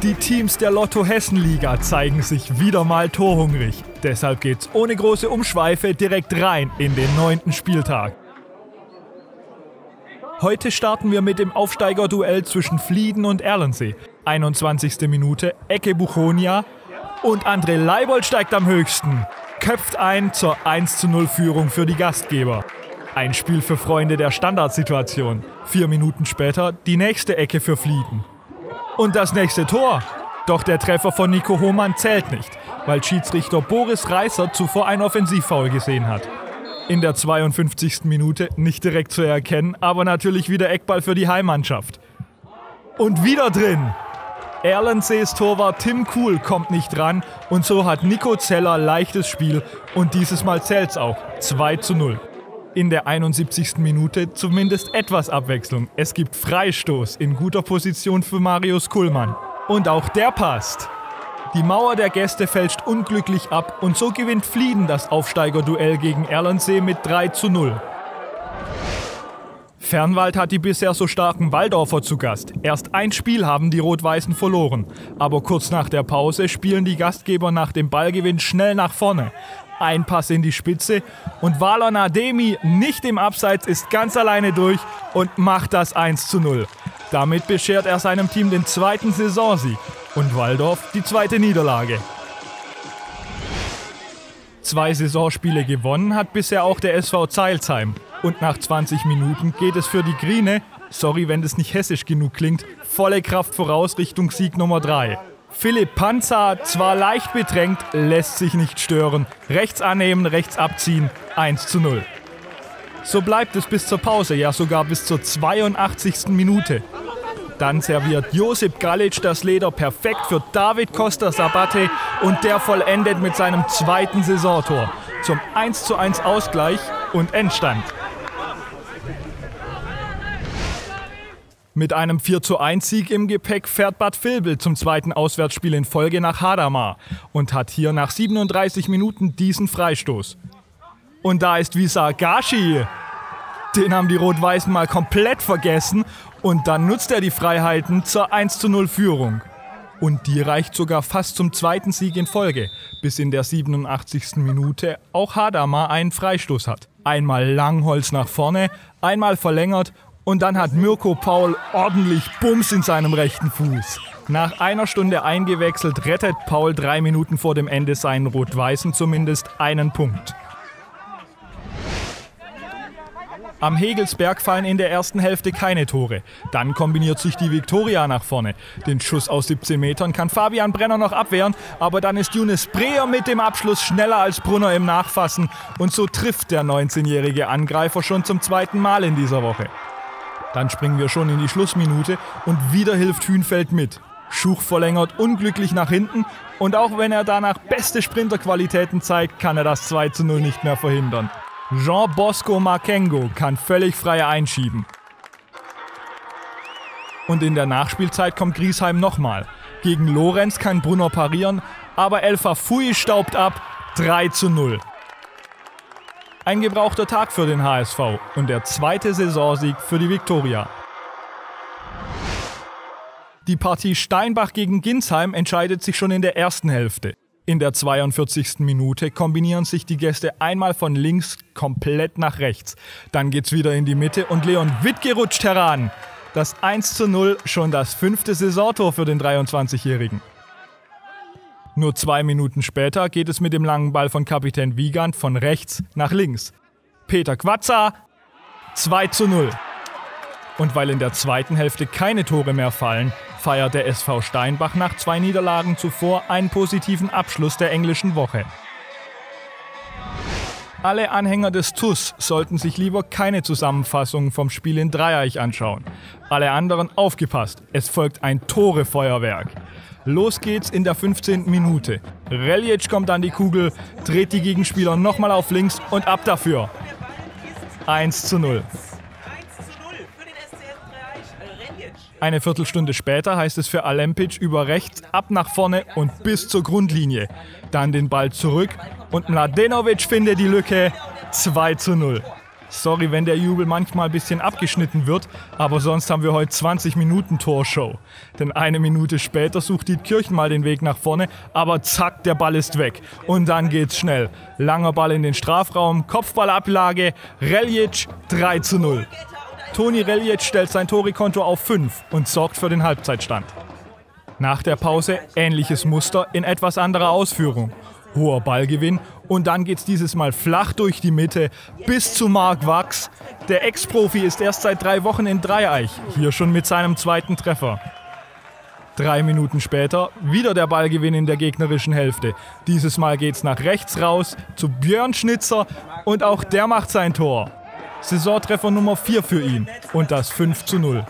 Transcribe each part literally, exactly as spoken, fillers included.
Die Teams der Lotto-Hessen-Liga zeigen sich wieder mal torhungrig. Deshalb geht's ohne große Umschweife direkt rein in den neunten Spieltag. Heute starten wir mit dem Aufsteigerduell zwischen Flieden und Erlensee. einundzwanzigste Minute, Ecke Buchonia und André Leibold steigt am höchsten. Köpft ein zur eins zu null Führung für die Gastgeber. Ein Spiel für Freunde der Standardsituation. Vier Minuten später die nächste Ecke für Flieden. Und das nächste Tor. Doch der Treffer von Nico Hohmann zählt nicht, weil Schiedsrichter Boris Reißer zuvor ein Offensivfoul gesehen hat. In der zweiundfünfzigsten Minute nicht direkt zu erkennen, aber natürlich wieder Eckball für die Heimmannschaft. Und wieder drin! Erlensees Torwart Tim Kuhl kommt nicht ran und so hat Nico Zeller leichtes Spiel und dieses Mal zählt's auch. zwei zu null. In der einundsiebzigsten Minute zumindest etwas Abwechslung. Es gibt Freistoß in guter Position für Marius Kuhlmann. Und auch der passt. Die Mauer der Gäste fälscht unglücklich ab und so gewinnt Flieden das Aufsteigerduell gegen Erlensee mit drei zu null. Fernwald hat die bisher so starken Walldorfer zu Gast. Erst ein Spiel haben die Rot-Weißen verloren. Aber kurz nach der Pause spielen die Gastgeber nach dem Ballgewinn schnell nach vorne. Ein Pass in die Spitze und Valon Ademi, nicht im Abseits, ist ganz alleine durch und macht das eins zu null. Damit beschert er seinem Team den zweiten Saisonsieg und Walldorf die zweite Niederlage. Zwei Saisonspiele gewonnen hat bisher auch der S V Zeilsheim. Und nach zwanzig Minuten geht es für die Grine, sorry wenn das nicht hessisch genug klingt, volle Kraft voraus Richtung Sieg Nummer drei. Philipp Panzer, zwar leicht bedrängt, lässt sich nicht stören. Rechts annehmen, rechts abziehen, eins zu null. So bleibt es bis zur Pause, ja sogar bis zur zweiundachtzigsten Minute. Dann serviert Josip Galic das Leder perfekt für David Costa Sabate und der vollendet mit seinem zweiten Saisontor zum eins zu eins Ausgleich und Endstand. Mit einem vier zu eins Sieg im Gepäck fährt Bad Vilbel zum zweiten Auswärtsspiel in Folge nach Hadamar und hat hier nach siebenunddreißig Minuten diesen Freistoß. Und da ist Visar Gashi. Den haben die Rot-Weißen mal komplett vergessen und dann nutzt er die Freiheiten zur eins zu null Führung. Und die reicht sogar fast zum zweiten Sieg in Folge, bis in der siebenundachtzigsten Minute auch Hadamar einen Freistoß hat. Einmal Langholz nach vorne, einmal verlängert und dann hat Mirko Paul ordentlich Bums in seinem rechten Fuß. Nach einer Stunde eingewechselt rettet Paul drei Minuten vor dem Ende seinen Rot-Weißen zumindest einen Punkt. Am Hegelsberg fallen in der ersten Hälfte keine Tore. Dann kombiniert sich die Viktoria nach vorne. Den Schuss aus siebzehn Metern kann Fabian Brenner noch abwehren, aber dann ist Younes Breher mit dem Abschluss schneller als Brunner im Nachfassen und so trifft der neunzehnjährige Angreifer schon zum zweiten Mal in dieser Woche. Dann springen wir schon in die Schlussminute und wieder hilft Hünfeld mit. Schuch verlängert unglücklich nach hinten und auch wenn er danach beste Sprinterqualitäten zeigt, kann er das zwei zu null nicht mehr verhindern. Jean Bosco Makengo kann völlig frei einschieben. Und in der Nachspielzeit kommt Griesheim nochmal. Gegen Lorenz kann Brunner parieren, aber El Fafui staubt ab, drei zu null. Ein gebrauchter Tag für den H S V und der zweite Saisonsieg für die Viktoria. Die Partie Steinbach gegen Ginsheim entscheidet sich schon in der ersten Hälfte. In der zweiundvierzigsten Minute kombinieren sich die Gäste einmal von links komplett nach rechts. Dann geht's wieder in die Mitte und Leon Wittke rutscht heran. Das eins zu null, schon das fünfte Saisontor für den dreiundzwanzigjährigen. Nur zwei Minuten später geht es mit dem langen Ball von Kapitän Wiegand von rechts nach links. Peter Quatza, zwei zu null. Und weil in der zweiten Hälfte keine Tore mehr fallen, feiert der S V Steinbach nach zwei Niederlagen zuvor einen positiven Abschluss der englischen Woche. Alle Anhänger des T U S sollten sich lieber keine Zusammenfassung vom Spiel in Dreieich anschauen. Alle anderen aufgepasst, es folgt ein Torefeuerwerk. Los geht's in der fünfzehnten Minute. Reljic kommt an die Kugel, dreht die Gegenspieler nochmal auf links und ab dafür. eins zu null. Eine Viertelstunde später heißt es für Alempic über rechts, ab nach vorne und bis zur Grundlinie. Dann den Ball zurück und Mladenovic findet die Lücke, zwei zu null. Sorry, wenn der Jubel manchmal ein bisschen abgeschnitten wird, aber sonst haben wir heute zwanzig Minuten Torshow. Denn eine Minute später sucht Dietkirchen mal den Weg nach vorne, aber zack, der Ball ist weg. Und dann geht's schnell. Langer Ball in den Strafraum, Kopfballablage, Reljic drei zu null. Toni Reljic stellt sein Torekonto auf fünf und sorgt für den Halbzeitstand. Nach der Pause ähnliches Muster in etwas anderer Ausführung. Hoher Ballgewinn und dann geht's dieses Mal flach durch die Mitte bis zu Marc Wachs. Der Ex-Profi ist erst seit drei Wochen in Dreieich, hier schon mit seinem zweiten Treffer. Drei Minuten später wieder der Ballgewinn in der gegnerischen Hälfte. Dieses Mal geht's nach rechts raus zu Björn Schnitzer und auch der macht sein Tor. Saisontreffer Nummer vier für ihn und das fünf zu null.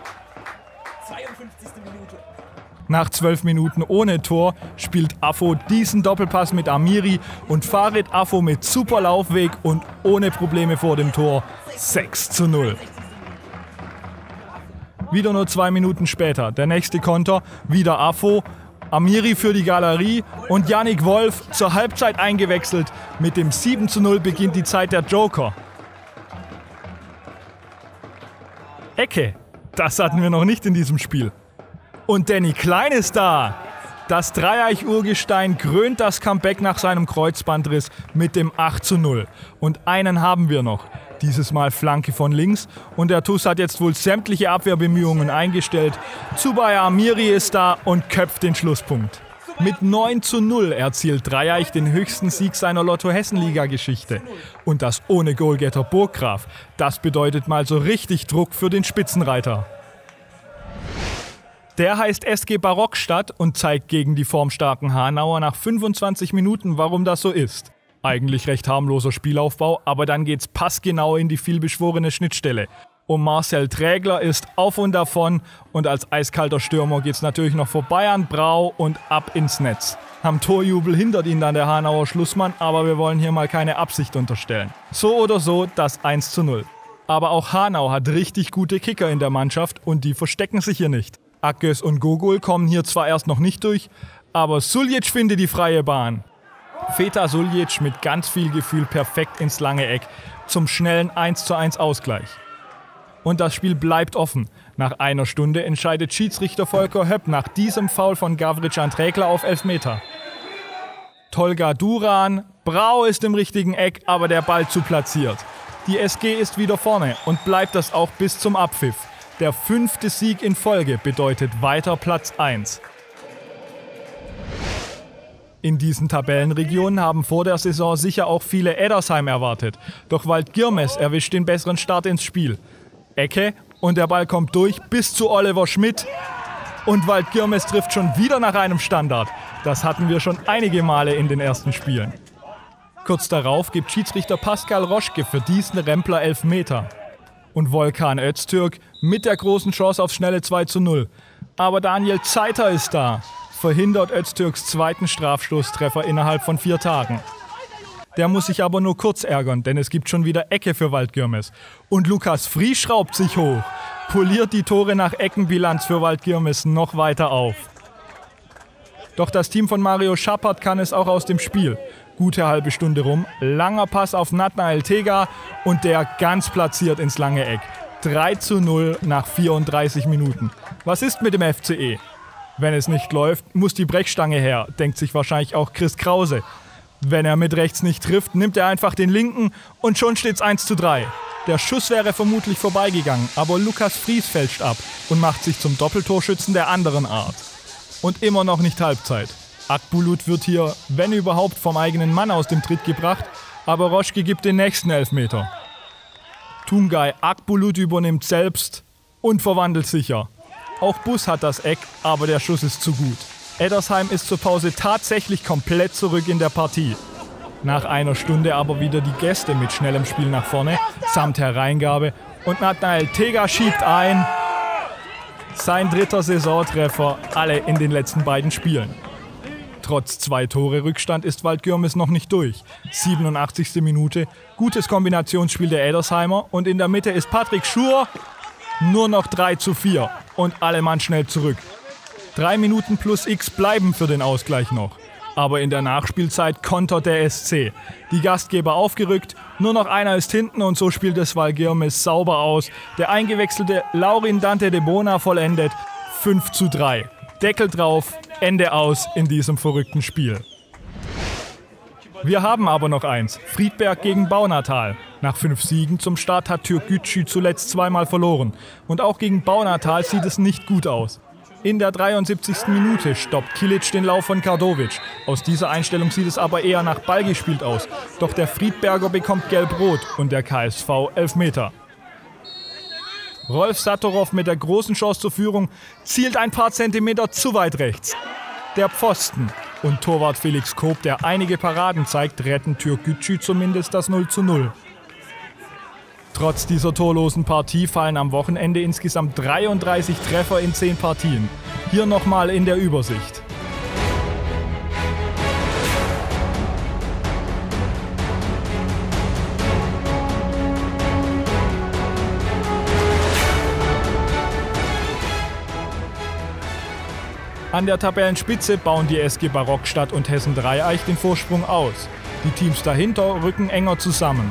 Nach zwölf Minuten ohne Tor spielt Affo diesen Doppelpass mit Amiri und Farid Affo mit super Laufweg und ohne Probleme vor dem Tor sechs zu null. Wieder nur zwei Minuten später, der nächste Konter, wieder Affo, Amiri für die Galerie und Yannick Wolf zur Halbzeit eingewechselt. Mit dem sieben zu null beginnt die Zeit der Joker. Ecke, das hatten wir noch nicht in diesem Spiel. Und Danny Klein ist da. Das Dreieich-Urgestein krönt das Comeback nach seinem Kreuzbandriss mit dem acht zu null. Und einen haben wir noch. Dieses Mal Flanke von links. Und der T U S hat jetzt wohl sämtliche Abwehrbemühungen eingestellt. Zubair Amiri ist da und köpft den Schlusspunkt. Mit neun zu null erzielt Dreieich den höchsten Sieg seiner Lotto-Hessen-Liga-Geschichte. Und das ohne Goalgetter Burggraf. Das bedeutet mal so richtig Druck für den Spitzenreiter. Der heißt S G Barockstadt und zeigt gegen die formstarken Hanauer nach fünfundzwanzig Minuten, warum das so ist. Eigentlich recht harmloser Spielaufbau, aber dann geht's passgenau in die vielbeschworene Schnittstelle. Und Marcel Trägler ist auf und davon und als eiskalter Stürmer geht's natürlich noch vorbei an Brau und ab ins Netz. Am Torjubel hindert ihn dann der Hanauer Schlussmann, aber wir wollen hier mal keine Absicht unterstellen. So oder so das eins zu null. Aber auch Hanau hat richtig gute Kicker in der Mannschaft und die verstecken sich hier nicht. Akgös und Gogol kommen hier zwar erst noch nicht durch, aber Suljic findet die freie Bahn. Feta Suljic mit ganz viel Gefühl perfekt ins lange Eck zum schnellen eins zu eins Ausgleich. Und das Spiel bleibt offen. Nach einer Stunde entscheidet Schiedsrichter Volker Höpp nach diesem Foul von Gavrican Trägler auf Elfmeter. Tolga Duran, Brau ist im richtigen Eck, aber der Ball zu platziert. Die S G ist wieder vorne und bleibt das auch bis zum Abpfiff. Der fünfte Sieg in Folge bedeutet weiter Platz eins. In diesen Tabellenregionen haben vor der Saison sicher auch viele Eddersheim erwartet. Doch Waldgirmes erwischt den besseren Start ins Spiel. Ecke und der Ball kommt durch bis zu Oliver Schmidt. Und Waldgirmes trifft schon wieder nach einem Standard. Das hatten wir schon einige Male in den ersten Spielen. Kurz darauf gibt Schiedsrichter Pascal Roschke für diesen Rempler Elfmeter. Und Volkan Öztürk mit der großen Chance aufs schnelle zwei zu null. Aber Daniel Zeiter ist da, verhindert Öztürks zweiten Strafstoßtreffer innerhalb von vier Tagen. Der muss sich aber nur kurz ärgern, denn es gibt schon wieder Ecke für Waldgirmes. Und Lukas Fries schraubt sich hoch, poliert die Tore nach Eckenbilanz für Waldgirmes noch weiter auf. Doch das Team von Mario Schappert kann es auch aus dem Spiel. Gute halbe Stunde rum, langer Pass auf Natnael Tega und der ganz platziert ins lange Eck. drei zu null nach vierunddreißig Minuten. Was ist mit dem F C E? Wenn es nicht läuft, muss die Brechstange her, denkt sich wahrscheinlich auch Chris Krause. Wenn er mit rechts nicht trifft, nimmt er einfach den linken und schon steht's eins zu drei. Der Schuss wäre vermutlich vorbeigegangen, aber Lukas Fries fälscht ab und macht sich zum Doppeltorschützen der anderen Art. Und immer noch nicht Halbzeit. Akbulut wird hier, wenn überhaupt, vom eigenen Mann aus dem Tritt gebracht, aber Roschke gibt den nächsten Elfmeter. Tungay Akbulut übernimmt selbst und verwandelt sicher. Auch Bus hat das Eck, aber der Schuss ist zu gut. Eddersheim ist zur Pause tatsächlich komplett zurück in der Partie. Nach einer Stunde aber wieder die Gäste mit schnellem Spiel nach vorne, samt Hereingabe und Natnael Tega schiebt ein. Sein dritter Saisontreffer, alle in den letzten beiden Spielen. Trotz zwei Tore Rückstand ist Waldgirmes noch nicht durch. siebenundachtzigste Minute, gutes Kombinationsspiel der Eddersheimer und in der Mitte ist Patrick Schur. Nur noch drei zu vier und alle Mann schnell zurück. Drei Minuten plus X bleiben für den Ausgleich noch. Aber in der Nachspielzeit kontert der S C. Die Gastgeber aufgerückt, Nur noch einer ist hinten und so spielt es Valguirmes sauber aus. Der eingewechselte Laurin Dante de Bona vollendet fünf zu drei. Deckel drauf, Ende aus in diesem verrückten Spiel. Wir haben aber noch eins. Friedberg gegen Baunatal. Nach fünf Siegen zum Start hat Türkgücü zuletzt zweimal verloren. Und auch gegen Baunatal sieht es nicht gut aus. In der dreiundsiebzigsten Minute stoppt Kilic den Lauf von Kardovic. Aus dieser Einstellung sieht es aber eher nach Ball gespielt aus. Doch der Friedberger bekommt gelb-rot und der K S V Elfmeter. Rolf Satorov mit der großen Chance zur Führung zielt ein paar Zentimeter zu weit rechts. Der Pfosten und Torwart Felix Koop, der einige Paraden zeigt, retten Türkgücü zumindest das null zu null. Trotz dieser torlosen Partie fallen am Wochenende insgesamt dreiunddreißig Treffer in zehn Partien. Hier nochmal in der Übersicht. An der Tabellenspitze bauen die S G Barockstadt und Hessen Dreieich den Vorsprung aus. Die Teams dahinter rücken enger zusammen.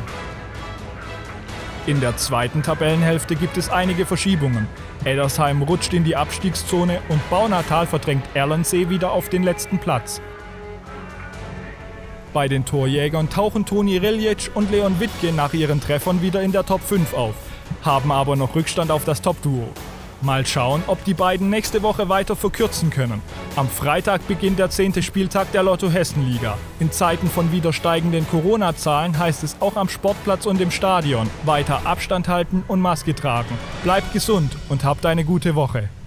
In der zweiten Tabellenhälfte gibt es einige Verschiebungen. Eddersheim rutscht in die Abstiegszone und Baunatal verdrängt Erlensee wieder auf den letzten Platz. Bei den Torjägern tauchen Toni Reljic und Leon Wittke nach ihren Treffern wieder in der Top fünf auf, haben aber noch Rückstand auf das Top-Duo. Mal schauen, ob die beiden nächste Woche weiter verkürzen können. Am Freitag beginnt der zehnte Spieltag der Lotto-Hessen-Liga. In Zeiten von wieder steigenden Corona-Zahlen heißt es auch am Sportplatz und im Stadion: weiter Abstand halten und Maske tragen. Bleibt gesund und habt eine gute Woche.